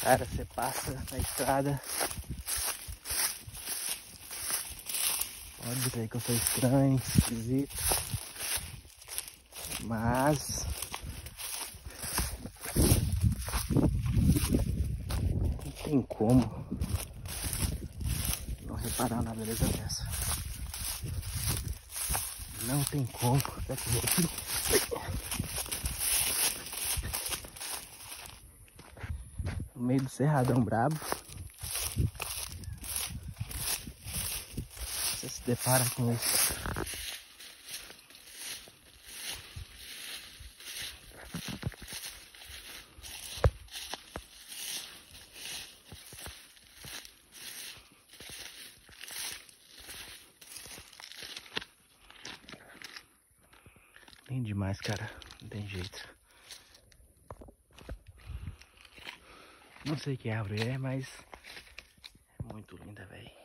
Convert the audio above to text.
Cara, você passa na estrada. Pode ver que eu sou estranho, esquisito. Mas não tem como não reparar na beleza dessa. Não tem como. No meio do cerradão brabo. Você se depara com isso. Tem demais, cara. Não tem jeito. Não sei que árvore é, mas é muito linda, velho.